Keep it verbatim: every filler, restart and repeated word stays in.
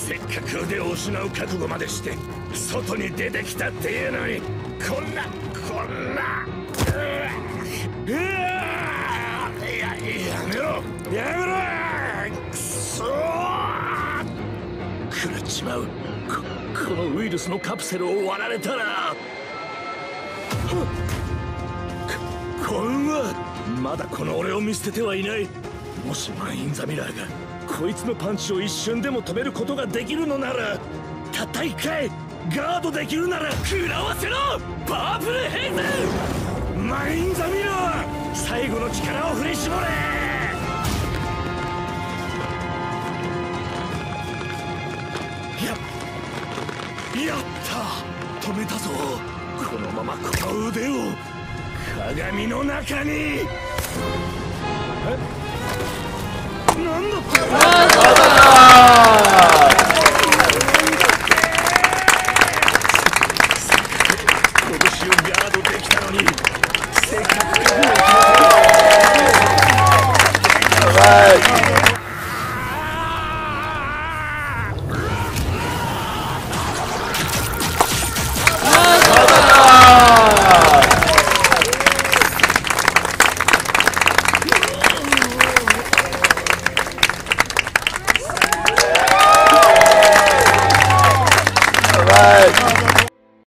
せっかく腕を失う覚悟までして外に出てきたっていうのに、こんなこんなうわいややめろやめろくそー食らっちまう。 こ, このウイルスのカプセルを割られたらここんはまだこの俺を見捨ててはいない。もしマイン・ザ・ミラーがこいつのパンチを一瞬でも止めることができるのなら、たった一回ガードできるなら食らわせろパープルヘイズ。マイン・ザ・ミラー最後の力を振り絞れ。ややった止めたぞ。このままこの腕を鏡の中に。えなんだって。拳をガードできたのにせっかく。